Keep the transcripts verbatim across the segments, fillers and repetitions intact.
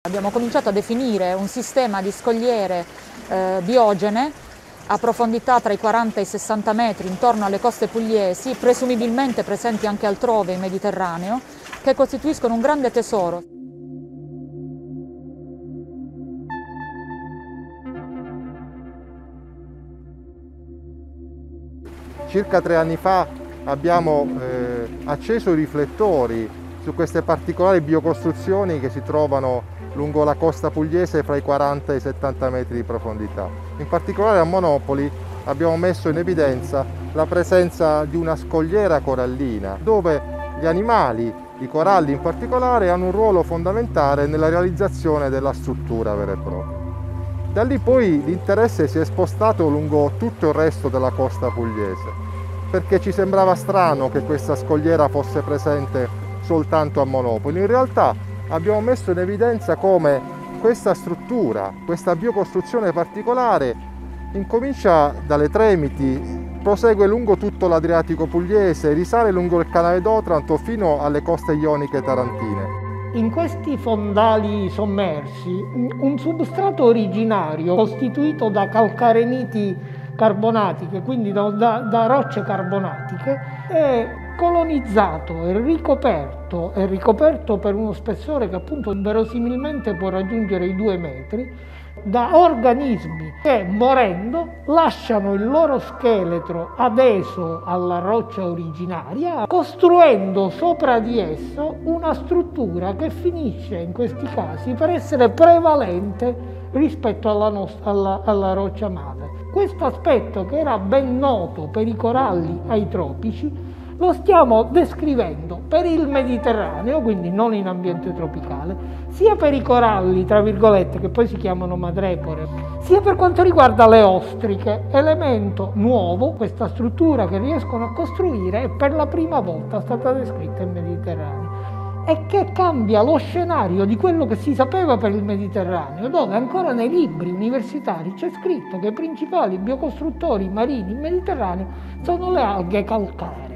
Abbiamo cominciato a definire un sistema di scogliere eh, biogene a profondità tra i quaranta e i sessanta metri intorno alle coste pugliesi, presumibilmente presenti anche altrove in Mediterraneo, che costituiscono un grande tesoro. Circa tre anni fa abbiamo eh, acceso i riflettori su queste particolari biocostruzioni che si trovano lungo la costa pugliese fra i quaranta e i settanta metri di profondità. In particolare a Monopoli abbiamo messo in evidenza la presenza di una scogliera corallina, dove gli animali, i coralli in particolare, hanno un ruolo fondamentale nella realizzazione della struttura vera e propria. Da lì poi l'interesse si è spostato lungo tutto il resto della costa pugliese, perché ci sembrava strano che questa scogliera fosse presente soltanto a Monopoli. In realtà abbiamo messo in evidenza come questa struttura, questa biocostruzione particolare, incomincia dalle Tremiti, prosegue lungo tutto l'Adriatico pugliese, risale lungo il canale d'Otranto fino alle coste ioniche tarantine. In questi fondali sommersi, un substrato originario costituito da calcareniti carbonatiche, quindi da, da, da rocce carbonatiche, è colonizzato e ricoperto, è ricoperto per uno spessore che appunto verosimilmente può raggiungere i due metri, da organismi che morendo lasciano il loro scheletro adeso alla roccia originaria, costruendo sopra di esso una struttura che finisce in questi casi per essere prevalente rispetto alla, nostra, alla, alla roccia madre. Questo aspetto, che era ben noto per i coralli ai tropici, lo stiamo descrivendo per il Mediterraneo, quindi non in ambiente tropicale, sia per i coralli, tra virgolette, che poi si chiamano madrepore, sia per quanto riguarda le ostriche, elemento nuovo. Questa struttura che riescono a costruire è per la prima volta stata descritta in Mediterraneo e che cambia lo scenario di quello che si sapeva per il Mediterraneo, dove ancora nei libri universitari c'è scritto che i principali biocostruttori marini in Mediterraneo sono le alghe calcaree.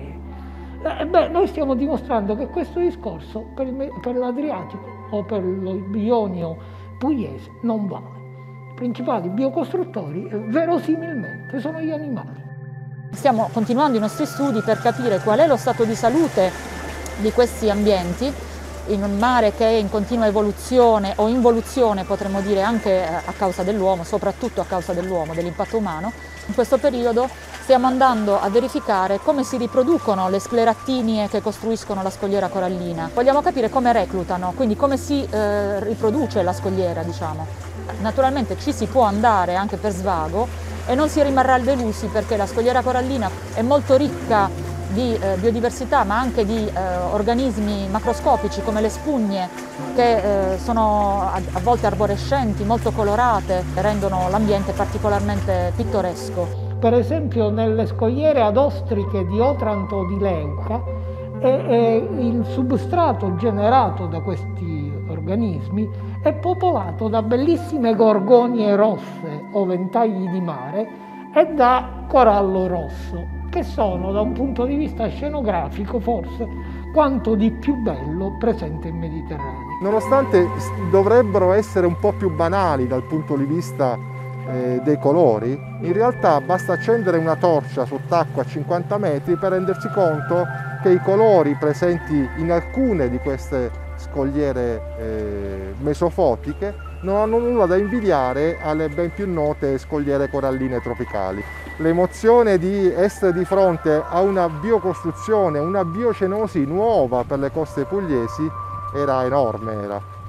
Eh, beh, noi stiamo dimostrando che questo discorso per, per l'Adriatico o per lo Ionio pugliese non vale. I principali biocostruttori eh, verosimilmente sono gli animali. Stiamo continuando i nostri studi per capire qual è lo stato di salute di questi ambienti in un mare che è in continua evoluzione o involuzione, potremmo dire, anche a causa dell'uomo, soprattutto a causa dell'uomo, dell'impatto umano. In questo periodo stiamo andando a verificare come si riproducono le sclerattinie che costruiscono la scogliera corallina. Vogliamo capire come reclutano, quindi come si eh, riproduce la scogliera, diciamo. Naturalmente ci si può andare anche per svago e non si rimarrà delusi, perché la scogliera corallina è molto ricca di eh, biodiversità, ma anche di eh, organismi macroscopici come le spugne, che eh, sono a, a volte arborescenti, molto colorate, e rendono l'ambiente particolarmente pittoresco. Per esempio nelle scogliere ad ostriche di Otranto o di Leuca, è, è il substrato generato da questi organismi è popolato da bellissime gorgonie rosse o ventagli di mare e da corallo rosso, che sono da un punto di vista scenografico forse quanto di più bello presente in Mediterraneo. Nonostante dovrebbero essere un po' più banali dal punto di vista eh, dei colori, in realtà basta accendere una torcia sott'acqua a cinquanta metri per rendersi conto che i colori presenti in alcune di queste scogliere eh, mesofotiche non hanno nulla da invidiare alle ben più note scogliere coralline tropicali. L'emozione di essere di fronte a una biocostruzione, una biocenosi nuova per le coste pugliesi era enorme. Era.